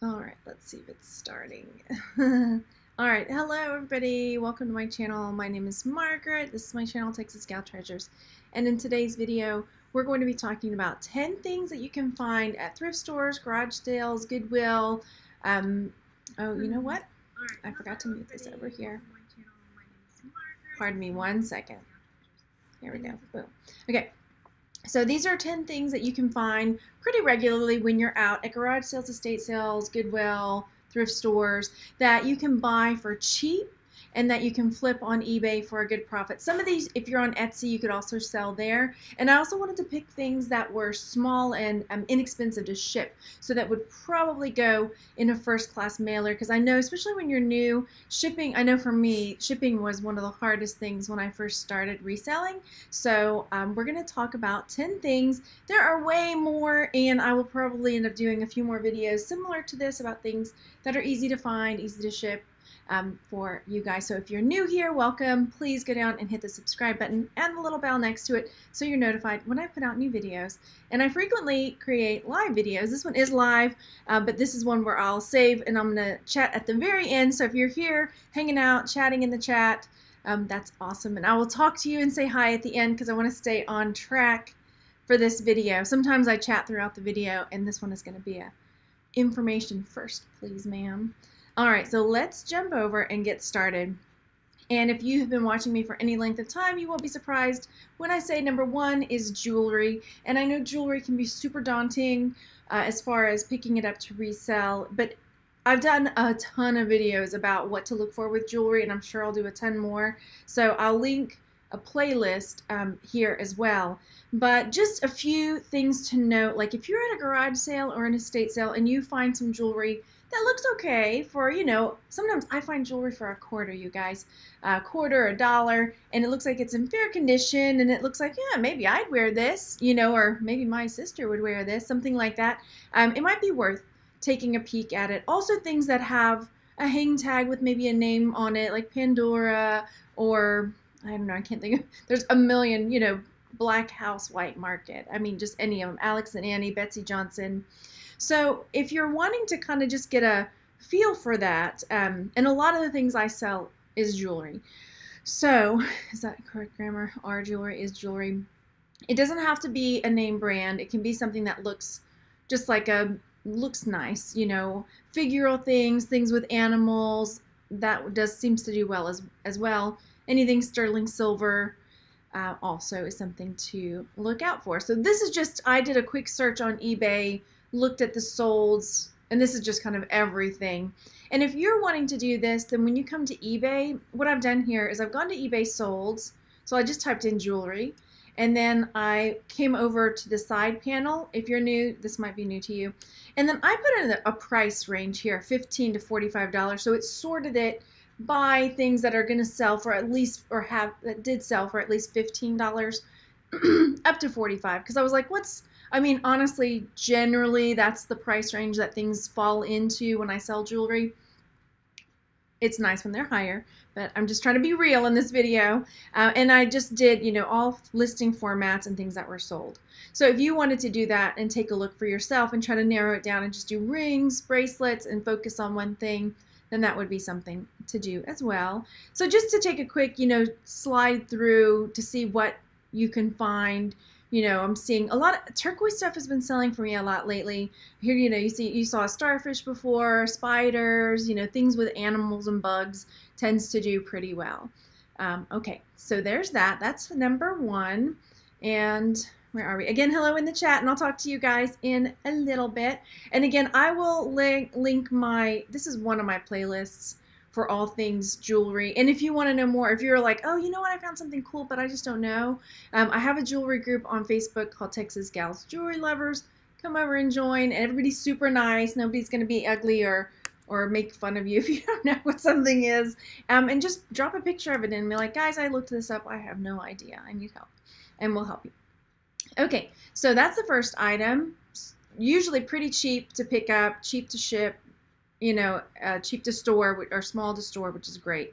All right, let's see if it's starting. All right, hello everybody. Welcome to my channel. My name is Margaret. This is my channel, Texas Gal Treasures. And in today's video, we're going to be talking about 10 things that you can find at thrift stores, garage sales, Goodwill. Oh, you know what? I forgot to mute this over here. Pardon me one second. Here we go. Boom. Okay. So these are 10 things that you can find pretty regularly when you're out at garage sales, estate sales, Goodwill, thrift stores that you can buy for cheap and that you can flip on eBay for a good profit. Some of these, if you're on Etsy, you could also sell there. And I also wanted to pick things that were small and inexpensive to ship, so that would probably go in a first-class mailer, because I know, especially when you're new, shipping, I know for me, shipping was one of the hardest things when I first started reselling. So we're going to talk about 10 things. There are way more, and I will probably end up doing a few more videos similar to this about things that are easy to find, easy to ship, for you guys. So if you're new here, welcome. Please go down and hit the subscribe button and the little bell next to it so you're notified when I put out new videos. And I frequently create live videos. This one is live, but this is one where I'll save and I'm going to chat at the very end. So if you're here hanging out, chatting in the chat, that's awesome. And I will talk to you and say hi at the end because I want to stay on track for this video. Sometimes I chat throughout the video, and this one is going to be a information first, please, ma'am. All right, so let's jump over and get started. And if you have been watching me for any length of time, you won't be surprised when I say number one is jewelry. And I know jewelry can be super daunting as far as picking it up to resell, but I've done a ton of videos about what to look for with jewelry, and I'm sure I'll do a ton more. So I'll link a playlist here as well. But just a few things to note, like if you're at a garage sale or an estate sale and you find some jewelry that looks okay for, you know, sometimes I find jewelry for a quarter, you guys, a quarter, $1, and it looks like it's in fair condition, and it looks like, yeah, maybe I'd wear this, you know, or maybe my sister would wear this, something like that. It might be worth taking a peek at it. Also, things that have a hang tag with maybe a name on it, like Pandora, or I don't know, I can't think of, there's a million, you know, Black House White Market. I mean, just any of them, Alex and Annie, Betsy Johnson. So if you're wanting to kind of just get a feel for that, and a lot of the things I sell is jewelry. So, is that correct grammar? Our jewelry is jewelry. It doesn't have to be a name brand. It can be something that looks just like looks nice, you know, figural things, things with animals. That seems to do well as well. Anything sterling silver also is something to look out for. So this is just, I did a quick search on eBay, looked at the solds, and this is just kind of everything. And if you're wanting to do this, then when you come to eBay, what I've done here is I've gone to eBay solds. So I just typed in jewelry, and then I came over to the side panel. If you're new, this might be new to you. And then I put in a price range here, $15 to $45. So it sorted it by things that are going to sell for at least, or that did sell for at least $15 up to $45. Because I was like, I mean, honestly, generally, that's the price range that things fall into when I sell jewelry. It's nice when they're higher, but I'm just trying to be real in this video. And I just did, you know, all listing formats and things that were sold. So if you wanted to do that and take a look for yourself and try to narrow it down and just do rings, bracelets, and focus on one thing, then that would be something to do as well. So just to take a quick, you know, slide through to see what you can find. You know, I'm seeing a lot of turquoise stuff has been selling for me a lot lately. Here, you know, you saw a starfish before, spiders, you know, things with animals and bugs tends to do pretty well. Okay, so there's that. That's number one. And where are we? Again, hello in the chat, and I'll talk to you guys in a little bit. And again, I will link this is one of my playlists for all things jewelry. And if you want to know more, if you're like, oh, you know what, I found something cool, but I just don't know, I have a jewelry group on Facebook called Texas Gals Jewelry Lovers. Come over and join, and everybody's super nice. Nobody's going to be ugly or make fun of you if you don't know what something is. And just drop a picture of it and be like, guys, I looked this up. I have no idea. I need help. And we'll help you. Okay, so that's the first item. Usually pretty cheap to pick up, cheap to ship, you know, cheap to store or small to store, which is great.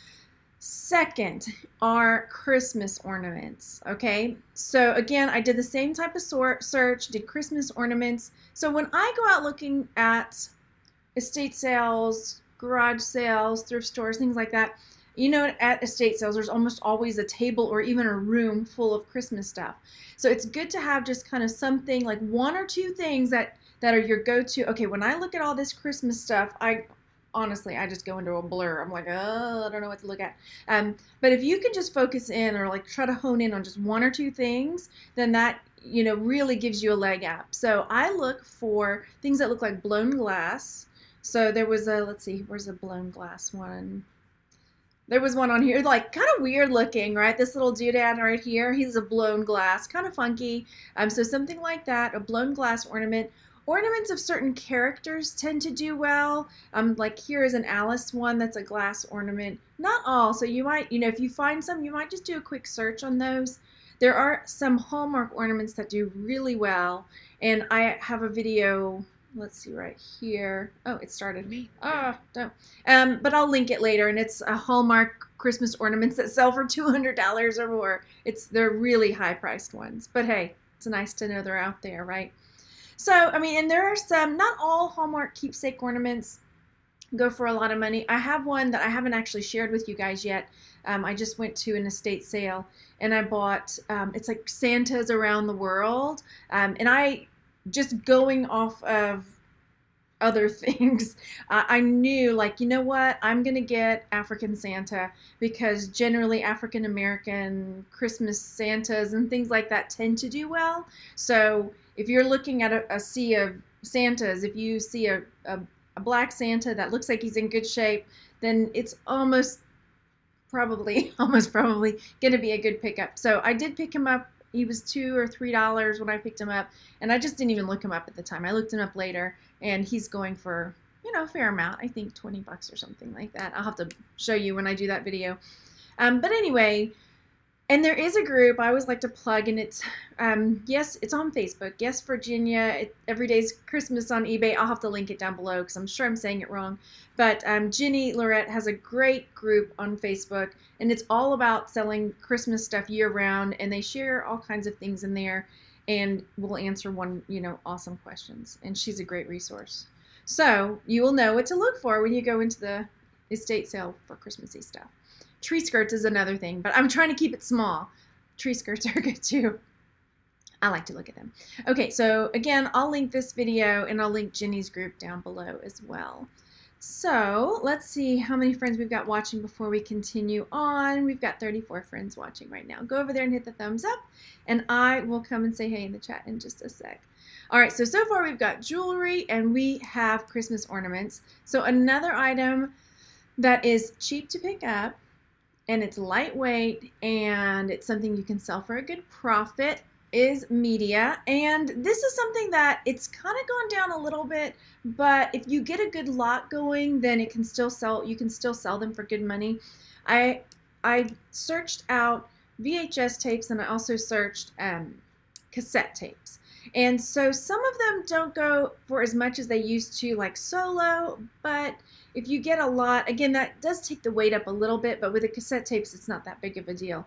Second are Christmas ornaments. Okay, so again, I did the same type of search, did Christmas ornaments. So when I go out looking at estate sales, garage sales, thrift stores, things like that, you know, at estate sales, there's almost always a table or even a room full of Christmas stuff. So it's good to have just kind of something like one or two things that are your go-to. Okay, when I look at all this Christmas stuff, honestly, I just go into a blur. I'm like, oh, I don't know what to look at. But if you can just focus in or like try to hone in on just one or two things, then that, you know, really gives you a leg up. So I look for things that look like blown glass. So there was a, let's see, where's a blown glass one? There was one on here, like kind of weird looking, right? This little doodad right here, he's a blown glass, kind of funky. So something like that, a blown glass ornament. Ornaments of certain characters tend to do well. Like here is an Alice one that's a glass ornament. Not all, so you might, you know, if you find some, you might just do a quick search on those. There are some Hallmark ornaments that do really well, and I have a video, let's see right here. Oh, it started. Don't. But I'll link it later, and it's a Hallmark Christmas ornaments that sell for $200 or more. They're really high-priced ones, but hey, it's nice to know they're out there, right? So, I mean, and there are some, not all Hallmark keepsake ornaments go for a lot of money. I have one that I haven't actually shared with you guys yet. I just went to an estate sale, and I bought, it's like Santas around the world, and I, just going off of other things, I knew, like, you know what, I'm gonna get African Santa, because generally African American Christmas Santas and things like that tend to do well. So if you're looking at a sea of Santas, if you see a black Santa that looks like he's in good shape, then it's almost probably gonna be a good pickup. So I did pick him up. He was $2 or $3 when I picked him up, and I just didn't even look him up at the time. I looked him up later, and he's going for, you know, a fair amount. I think 20 bucks or something like that. I'll have to show you when I do that video. But anyway, and there is a group I always like to plug, and it's, yes, it's on Facebook. Yes, Virginia, Every Day's Christmas on eBay. I'll have to link it down below because I'm sure I'm saying it wrong. But Ginny Lorette has a great group on Facebook, and it's all about selling Christmas stuff year-round, and they share all kinds of things in there, and will answer one, you know, awesome questions. And she's a great resource. So you will know what to look for when you go into the estate sale for Christmassy stuff. Tree skirts is another thing, but I'm trying to keep it small. Tree skirts are good too. I like to look at them. Okay, so again, I'll link this video, and I'll link Ginny's group down below as well. So let's see how many friends we've got watching before we continue on. We've got 34 friends watching right now. Go over there and hit the thumbs up, and I will come and say hey in the chat in just a sec. All right, so far we've got jewelry, and we have Christmas ornaments. So another item that is cheap to pick up, and it's lightweight, and it's something you can sell for a good profit, is media. And this is something that it's kind of gone down a little bit, but if you get a good lot going, then it can still sell, you can still sell them for good money. I searched out VHS tapes, and I also searched cassette tapes. And so some of them don't go for as much as they used to, like solo, but if you get a lot, again, that does take the weight up a little bit, but with the cassette tapes, it's not that big of a deal.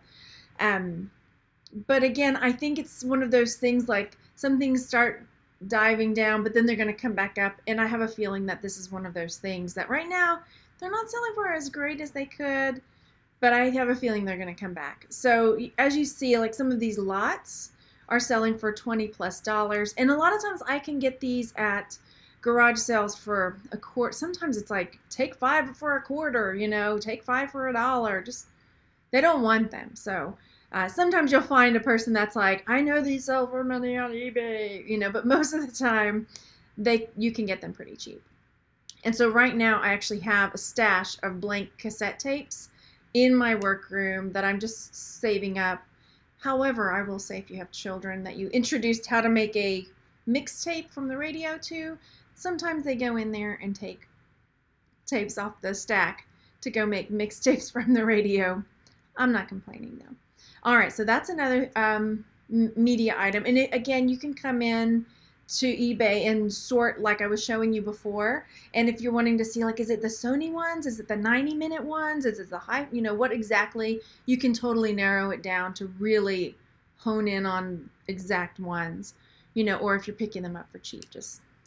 But again, I think it's one of those things, like some things start diving down, but then they're going to come back up. And I have a feeling that this is one of those things that right now they're not selling for as great as they could, but I have a feeling they're going to come back. So as you see, like some of these lots are selling for $20+. And a lot of times I can get these at garage sales for a quarter. Sometimes it's like, take 5 for a quarter, you know, take 5 for $1. Just, they don't want them. So sometimes you'll find a person that's like, I know these sell for money on eBay, you know, but most of the time you can get them pretty cheap. And so right now I actually have a stash of blank cassette tapes in my workroom that I'm just saving up. However, I will say if you have children that you introduced how to make a mixtape from the radio to, sometimes they go in there and take tapes off the stack to go make mixtapes from the radio. I'm not complaining though. All right, so that's another media item. And again, you can come in to eBay and sort like I was showing you before. And if you're wanting to see, like, is it the Sony ones? Is it the 90-minute ones? Is it the high, you know, what exactly? You can totally narrow it down to really hone in on exact ones, you know, or if you're picking them up for cheap, just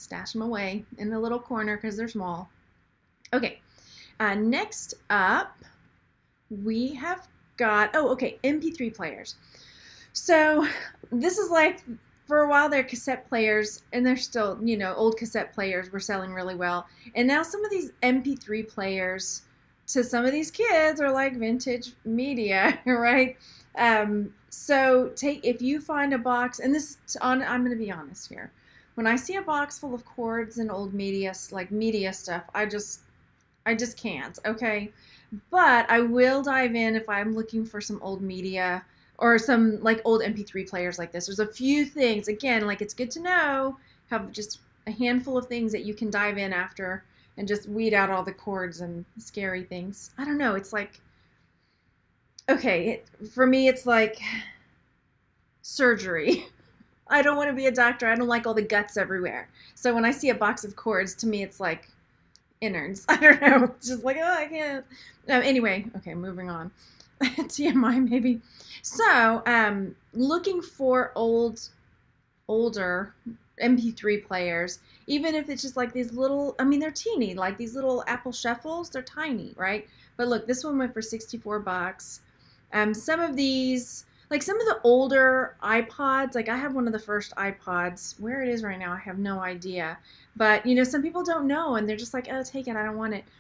stash them away in the little corner because they're small. Okay, next up we have got, MP3 players. So this is like, for a while they're cassette players, and they're still, you know, old cassette players were selling really well. And now some of these MP3 players to some of these kids are like vintage media, right? So if you find a box, and I'm going to be honest here. When I see a box full of cords and old media, like media stuff, I just can't, okay? But I will dive in if I'm looking for some old media or some like old MP3 players like this. There's a few things, again, like it's good to know, have just a handful of things that you can dive in after and just weed out all the cords and scary things. I don't know, it's like, okay, for me it's like surgery. I don't want to be a doctor. I don't like all the guts everywhere. So when I see a box of cords, to me it's like innards. I don't know. It's just like, oh, I can't. Anyway, okay, moving on. TMI maybe. So, looking for older MP3 players, even if it's just like these little, I mean, they're teeny, like these little Apple Shuffles, they're tiny, right? But look, this one went for 64 bucks. Some of these, like some of the older iPods, like I have one of the first iPods. Where it is right now, I have no idea. But, you know, some people don't know, and they're just like, oh, take it, I don't want it.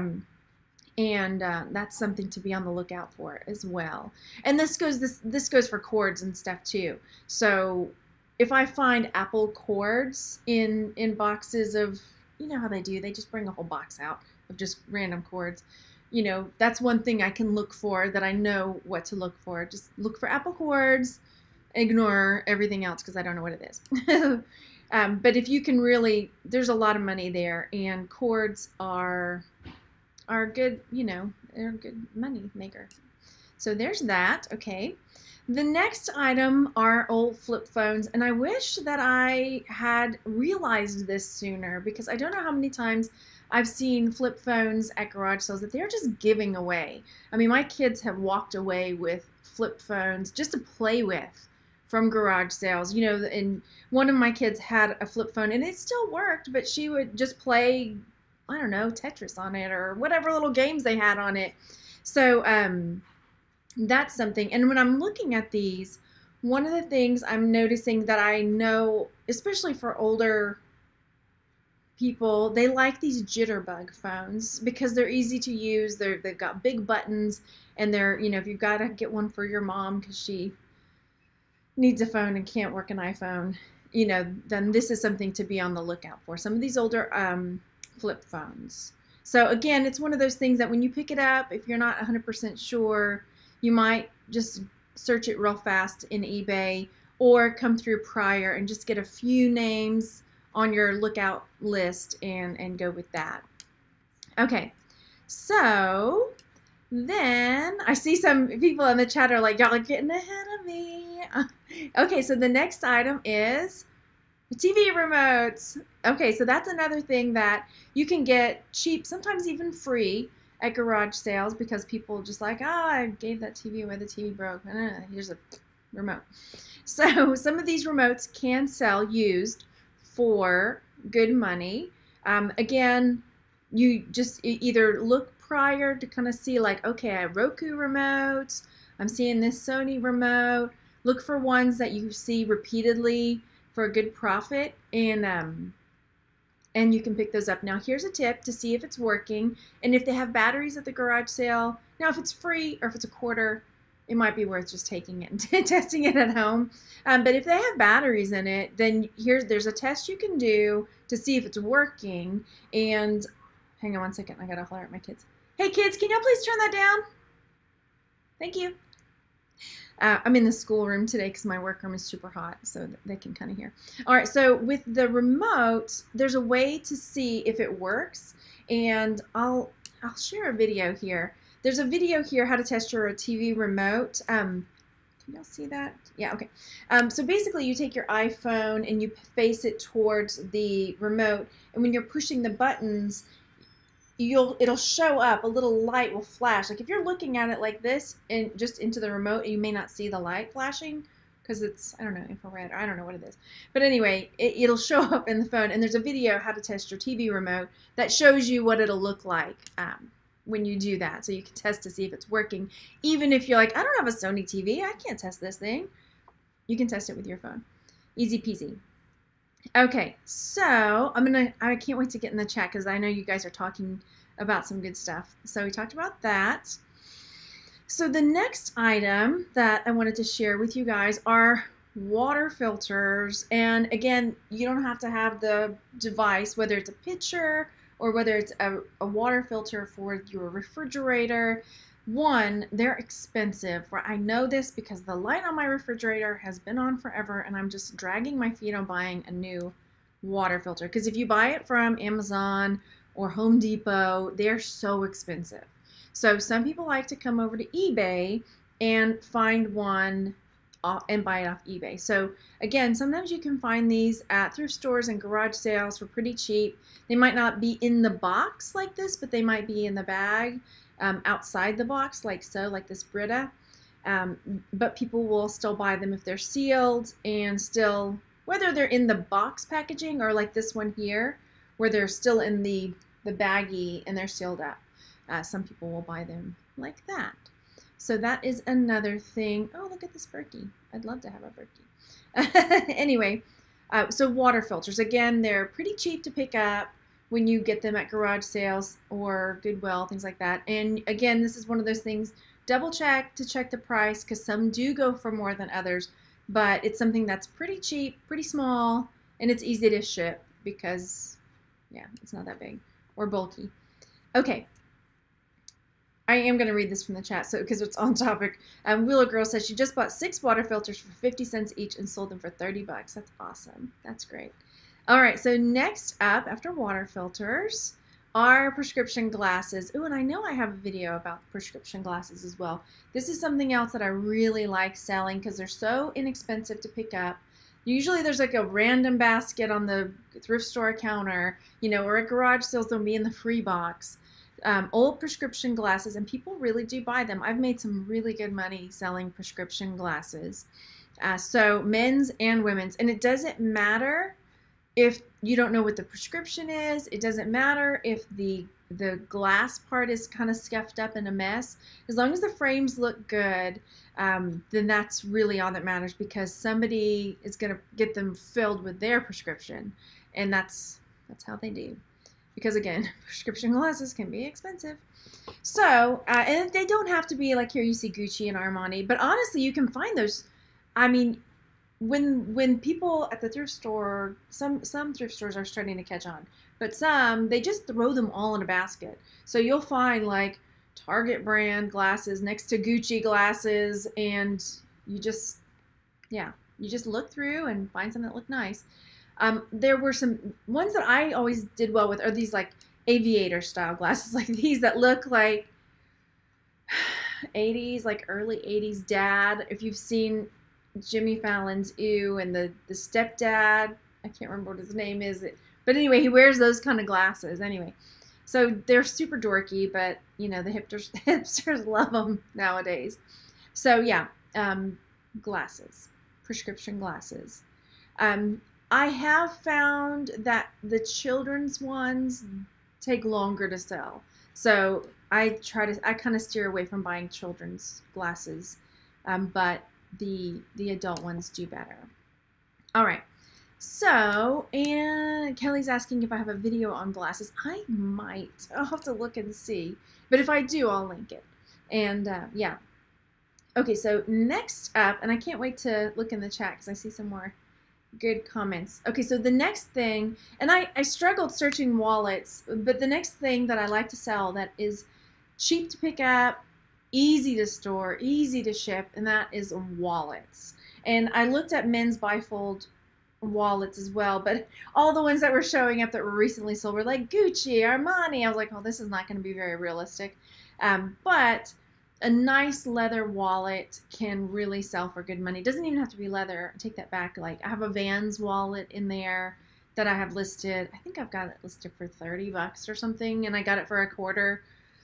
That's something to be on the lookout for as well. And this goes for cords and stuff too. So if I find Apple cords in boxes of, you know how they do, they just bring a whole box out of just random cords. You know, that's one thing I can look for, that I know what to look for. Just look for Apple cords, ignore everything else because I don't know what it is. But if you can really, there's a lot of money there, and cords are good, you know, they're a good money maker. So there's that, okay. The next item are old flip phones, and I wish that I had realized this sooner, because I don't know how many times I've seen flip phones at garage sales that they're just giving away. I mean, my kids have walked away with flip phones just to play with from garage sales. You know, and one of my kids had a flip phone, and it still worked, but she would just play, I don't know, Tetris on it or whatever little games they had on it. So that's something. And when I'm looking at these, one of the things I'm noticing that I know, especially for older people, they like these jitterbug phones because they're easy to use. They've got big buttons, and they're, you know, if you've got to get one for your mom because she needs a phone and can't work an iPhone, you know, then this is something to be on the lookout for. Some of these older flip phones. So again, it's one of those things that when you pick it up, if you're not 100% sure, you might just search it real fast in eBay or come through prior and just get a few names on your lookout list and go with that. Okay, so then I see some people in the chat are like, y'all are getting ahead of me. Okay, so the next item is TV remotes. Okay, so that's another thing that you can get cheap, sometimes even free, at garage sales, because people just like, oh, I gave that TV away, the TV broke, here's a remote. So some of these remotes can sell used for good money. Again, you just either look prior to kind of see like, okay, I have Roku remotes, I'm seeing this Sony remote. Look for ones that you see repeatedly for a good profit, and you can pick those up. Now here's a tip to see if it's working, and if they have batteries at the garage sale. Now if it's free or if it's a quarter, it might be worth just taking it and testing it at home. But if they have batteries in it, then there's a test you can do to see if it's working. And hang on one second, I gotta holler at my kids. Hey kids, can y'all please turn that down? Thank you. I'm in the schoolroom today because my workroom is super hot, so they can kind of hear. All right, so with the remote, there's a way to see if it works, and I'll share a video here. There's a video here, how to test your TV remote. Can y'all see that? Yeah, okay. So basically, you take your iPhone and you face it towards the remote, and when you're pushing the buttons, it'll show up, a little light will flash. Like if you're looking at it like this and just into the remote, you may not see the light flashing because it's, I don't know, infrared, or I don't know what it is. But anyway, it'll show up in the phone, and there's a video how to test your TV remote that shows you what it'll look like when you do that. So you can test to see if it's working. Even if you're like, I don't have a Sony TV, I can't test this thing. You can test it with your phone. Easy peasy. Okay, so I can't wait to get in the chat because I know you guys are talking about some good stuff. So we talked about that. So the next item that I wanted to share with you guys are water filters. And again, you don't have to have the device, whether it's a pitcher or whether it's a water filter for your refrigerator. One, they're expensive. I know this because the light on my refrigerator has been on forever, and I'm just dragging my feet on buying a new water filter. Because if you buy it from Amazon or Home Depot, they're so expensive. So some people like to come over to eBay and find one and buy it off eBay. So again, sometimes you can find these at thrift stores and garage sales for pretty cheap. They might not be in the box like this, but they might be in the bag outside the box, like so, like this Brita. But people will still buy them if they're sealed, and still, whether they're in the box packaging or like this one here, where they're still in the baggie and they're sealed up. Some people will buy them like that. So that is another thing. Oh, look at this Berkey. I'd love to have a Berkey. Anyway, so water filters. Again, they're pretty cheap to pick up when you get them at garage sales or Goodwill, things like that. And again, this is one of those things, double check to check the price, because some do go for more than others. But it's something that's pretty cheap, pretty small, and it's easy to ship because, yeah, it's not that big or bulky. Okay. I am going to read this from the chat, so because it's on topic. Wheeler Girl says she just bought 6 water filters for 50 cents each and sold them for 30 bucks. That's awesome. That's great. All right, so next up after water filters are prescription glasses. Ooh, and I know I have a video about prescription glasses as well. This is something else that I really like selling because they're so inexpensive to pick up. Usually there's like a random basket on the thrift store counter, you know, or at garage sales they'll be in the free box. Old prescription glasses, and people really do buy them. I've made some really good money selling prescription glasses. So men's and women's, and it doesn't matter if you don't know what the prescription is. It doesn't matter if the glass part is kind of scuffed up in a mess. As long as the frames look good, then that's really all that matters, because somebody is going to get them filled with their prescription, and that's how they do. Because again, prescription glasses can be expensive. So, and they don't have to be like, here you see Gucci and Armani, but honestly, you can find those. I mean, when people at the thrift store, some thrift stores are starting to catch on, but some, they just throw them all in a basket. So you'll find like Target brand glasses next to Gucci glasses, and you just, yeah, you just look through and find something that look nice. There were some ones that I always did well with are these like aviator style glasses, like these that look like 80s, like early 80s dad. If you've seen Jimmy Fallon's Ew and the stepdad, I can't remember what his name is, but anyway, he wears those kind of glasses anyway. So they're super dorky, but you know, the hipsters love them nowadays. So yeah, glasses, prescription glasses. I have found that the children's ones take longer to sell. So I kind of steer away from buying children's glasses, but the adult ones do better. All right. So, and Kelly's asking if I have a video on glasses. I might. I'll have to look and see. But if I do, I'll link it. And yeah. Okay, so next up, and I can't wait to look in the chat because I see some more good comments. Okay, so the next thing, and I struggled searching wallets, but the next thing that I like to sell that is cheap to pick up, easy to store, easy to ship, and that is wallets. And I looked at men's bifold wallets as well, but all the ones that were showing up that were recently sold were like Gucci, Armani. I was like, oh, this is not going to be very realistic. But a nice leather wallet can really sell for good money. It doesn't even have to be leather. I take that back. Like, I have a Vans wallet in there that I have listed. I think I've got it listed for 30 bucks or something, and I got it for a quarter.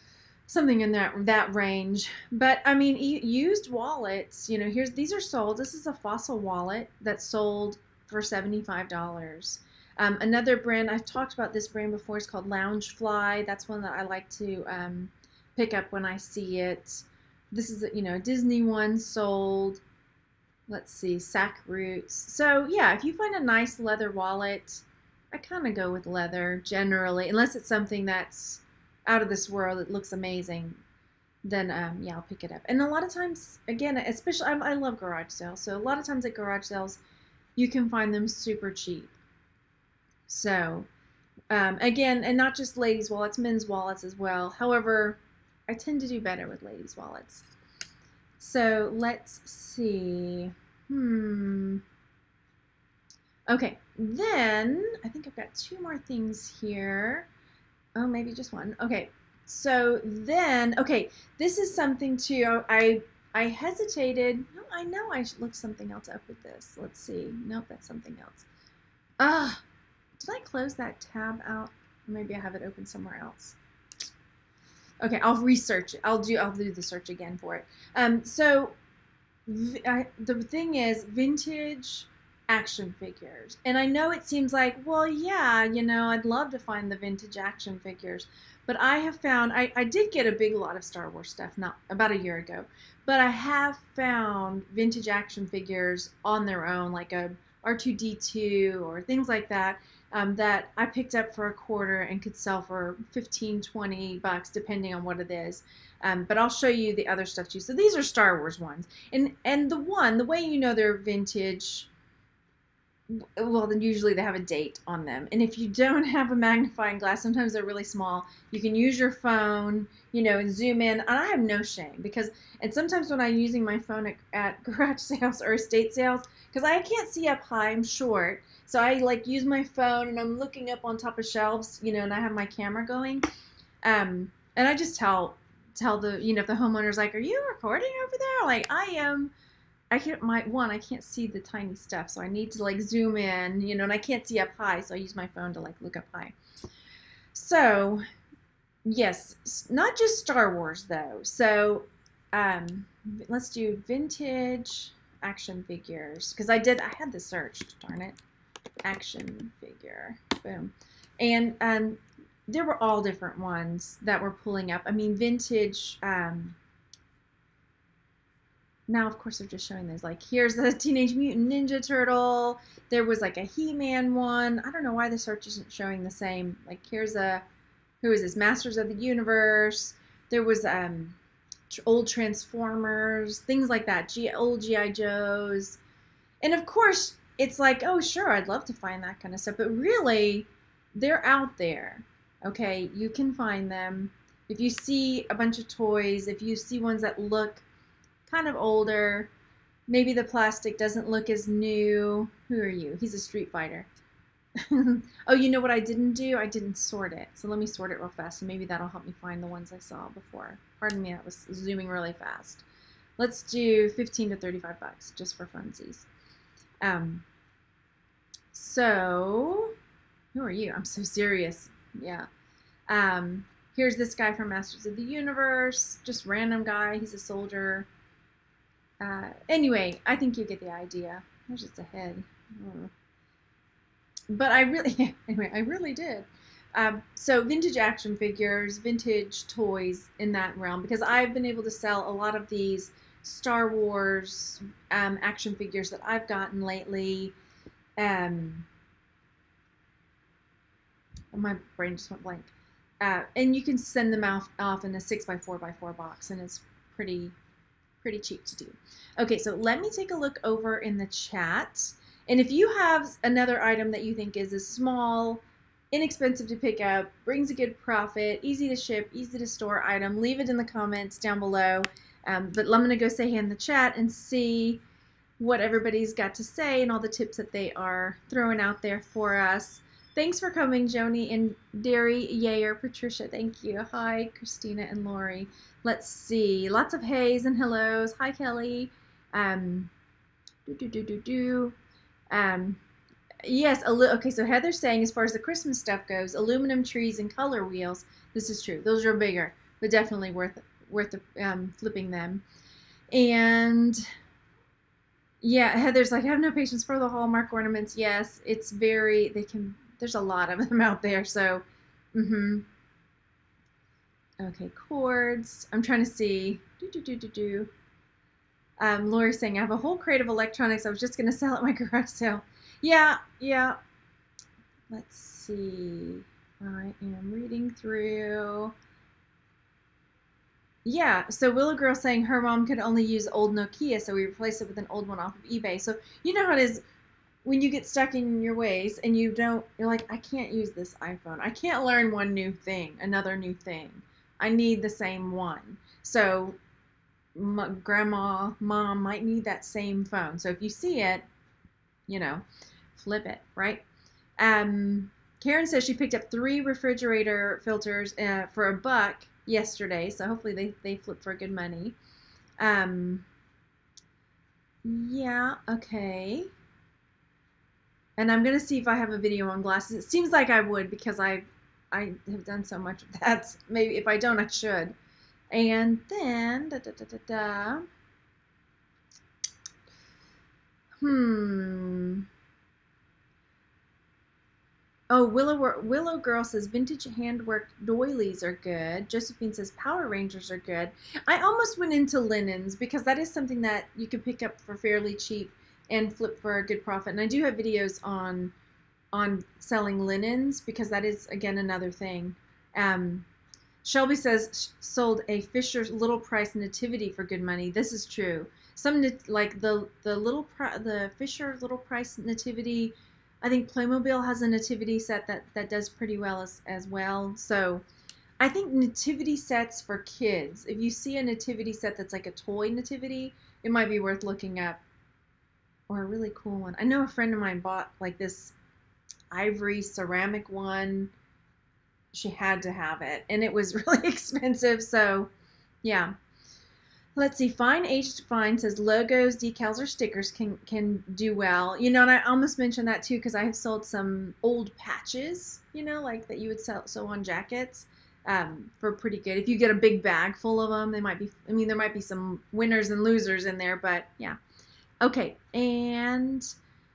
something in that range. But I mean, used wallets, you know, these are sold. This is a Fossil wallet that's sold for $75. Another brand, I've talked about this brand before, it's called Loungefly. That's one that I like to pick up when I see it. This is, you know, a Disney one sold. Let's see, Sack Roots. So yeah, if you find a nice leather wallet, I kind of go with leather generally, unless it's something that's out of this world, it looks amazing, then yeah, I'll pick it up. And a lot of times, again, especially, I love garage sales, so a lot of times at garage sales, you can find them super cheap. So again, and not just ladies' wallets, men's wallets as well. However, I tend to do better with ladies' wallets. So let's see. Okay, then I think I've got 2 more things here. Oh, maybe just one. Okay, so then, okay, this is something too. I hesitated. No, I know I should look something else up with this. Let's see. Nope, that's something else. Did I close that tab out? Maybe I have it open somewhere else. Okay, I'll research it. I'll do the search again for it. So the thing is vintage action figures, and I know it seems like, well, yeah, you know, I'd love to find the vintage action figures, but I have found I did get a big lot of Star Wars stuff not about a year ago, but I have found vintage action figures on their own, like a R2-D2 or things like that, that I picked up for $1 and could sell for $15-20 depending on what it is. But I'll show you the other stuff too. So these are Star Wars ones, and the way you know they're vintage, well, then usually they have a date on them. And if you don't have a magnifying glass, sometimes they're really small, you can use your phone, you know, and zoom in. And I have no shame because, and sometimes when I'm using my phone at garage sales or estate sales, because I can't see up high, I'm short, so I like use my phone and I'm looking up on top of shelves, you know, and I have my camera going, and I just tell the, you know, if the homeowner's like, are you recording over there? Like, I am. I can't see the tiny stuff, so I need to like zoom in, you know, and I can't see up high, so I use my phone to like look up high. So yes, not just Star Wars though. So let's do vintage action figures, because I had this searched, darn it, action figure, boom, and there were all different ones that were pulling up. I mean, vintage. Now, of course, they're just showing those. Like, here's the Teenage Mutant Ninja Turtle. There was like a He-Man one. I don't know why the search isn't showing the same. Like, here's who is this? Masters of the Universe. There was old Transformers, things like that. Old G.I. Joes. And of course, it's like, oh, sure, I'd love to find that kind of stuff. But really, they're out there. Okay, you can find them. If you see a bunch of toys, if you see ones that look kind of older, maybe the plastic doesn't look as new. Who are you? He's a Street Fighter. Oh, you know what I didn't do? I didn't sort it. So let me sort it real fast, and maybe that'll help me find the ones I saw before. Pardon me, that was zooming really fast. Let's do $15 to $35 just for funsies. So who are you? I'm so serious. Yeah. Here's this guy from Masters of the Universe, just random guy. He's a soldier. Anyway, I think you get the idea. There's just a head. But I really, anyway, I really did. So vintage action figures, vintage toys in that realm, because I've been able to sell a lot of these Star Wars action figures that I've gotten lately. My brain just went blank. And you can send them off in a 6x4x4 box, and it's pretty cheap to do. Okay, so let me take a look over in the chat. And if you have another item that you think is a small, inexpensive to pick up, brings a good profit, easy to ship, easy to store item, leave it in the comments down below. But I'm going to go say hey in the chat and see what everybody's got to say and all the tips that they are throwing out there for us. Thanks for coming, Joni and Derry, Yair, Patricia, thank you. Hi, Christina and Lori. Let's see. Lots of heys and hellos. Hi, Kelly. Yes, okay, so Heather's saying as far as the Christmas stuff goes, aluminum trees and color wheels, this is true. Those are bigger. but definitely worth flipping them. And yeah, Heather's like, I have no patience for the Hallmark ornaments. Yes, it's very, there's a lot of them out there. So, okay, cords. I'm trying to see. Lori's saying, I have a whole crate of electronics. I was just going to sell at my garage sale. Yeah. Let's see. I am reading through. Yeah, so Willow Girl saying her mom could only use old Nokia, so we replaced it with an old one off of eBay. So you know how it is when you get stuck in your ways and you're like, I can't use this iPhone. I can't learn another new thing. I need the same one. So grandma, mom might need that same phone. So if you see it, flip it, right? Karen says she picked up 3 refrigerator filters for $1 yesterday, so hopefully they flip for good money. Yeah, okay. And I'm gonna see if I have a video on glasses. It seems like I would, because I have done so much of that. Maybe if I don't, I should. And then Oh, Willow Girl says vintage handwork doilies are good. Josephine says Power Rangers are good. I almost went into linens because that is something that you can pick up for fairly cheap and flip for a good profit. And I do have videos on selling linens, because that is, again, another thing. Shelby says sold a Fisher's Little Price nativity for good money. This is true. Some like the Fisher Little Price nativity. I think Playmobil has a nativity set that does pretty well as well. So I think nativity sets for kids, if you see a nativity set that's like a toy nativity, it might be worth looking up. Or a really cool one. I know a friend of mine bought like this ivory ceramic one. She had to have it, and it was really expensive. So yeah. Let's see. Fine Aged Fine says logos, decals, or stickers can do well. And I almost mentioned that too, because I have sold some old patches, like that you would sew on jackets, for pretty good. If you get a big bag full of them, there might be some winners and losers in there, but yeah. Okay, and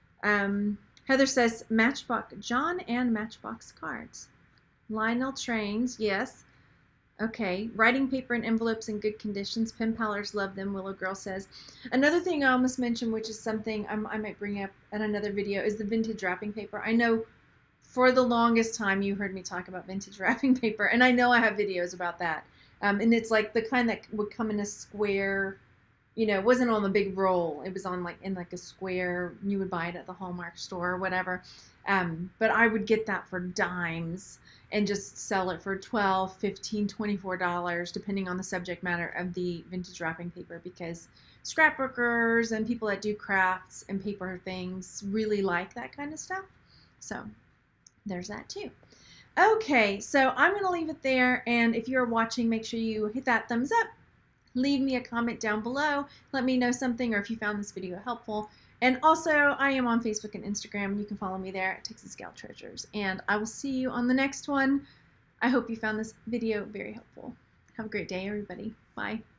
Heather says Matchbox, John and Matchbox cards. Lionel Trains, yes. Okay, writing paper and envelopes in good conditions. Pen pallers love them, Willow Girl says. Another thing I almost mentioned, which is something I might bring up in another video, is the vintage wrapping paper. I know for the longest time you heard me talk about vintage wrapping paper, and I know I have videos about that. And it's like the kind that would come in a square, it wasn't on the big roll. It was on in a square. You would buy it at the Hallmark store or whatever. But I would get that for dimes and just sell it for $12, $15, $24, depending on the subject matter of the vintage wrapping paper, because scrapbookers and people that do crafts and paper things really like that kind of stuff. So there's that too. Okay, so I'm going to leave it there, and if you're watching, make sure you hit that thumbs up. Leave me a comment down below. Let me know something, or if you found this video helpful. And also, I am on Facebook and Instagram. You can follow me there at Texas Gal Treasures. And I will see you on the next one. I hope you found this video very helpful. Have a great day, everybody. Bye.